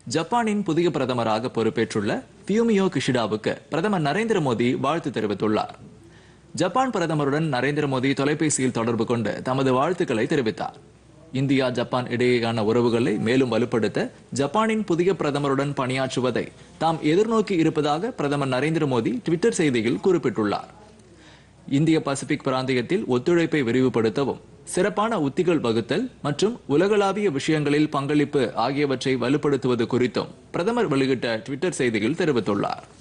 ஜப்பானின் புதிய பிரதமராக பொறுப்பேற்றுள்ள ஃபியூமியோ கிஷிடாவுக்கு பிரதமர் நரேந்திர மோடி வாழ்த்து தெரிவித்துள்ளார். ஜப்பான் பிரதமருடன் நரேந்திர மோடி தொலைபேசியில் தொடர்பு கொண்டு தமது வாழ்த்துக்களை தெரிவித்தார். இந்தியா ஜப்பான் இடையேயான உறவுகளை மேலும் வலுப்படுத்த ஜப்பானின் புதிய பிரதமருடன் பணியாற்றுவதை தாம் எதிர்நோக்கி இருப்பதாக பிரதமர் நரேந்திர மோடி ட்விட்டர் செய்தியில் குறிப்பிட்டுள்ளார். இந்திய பசிபிக் பிராந்தியத்தில் ஒத்துழைப்பை விரிவுபடுத்தவும், சிறப்பான உத்திகள் வகுத்தல் மற்றும் உலகளாவிய விஷயங்களில் பங்களிப்பு ஆகியவற்றை வலுப்படுத்துவது குறித்தும் பிரதமர் வெளியிட்ட ட்விட்டர் செய்தியில் தெரிவித்துள்ளார்.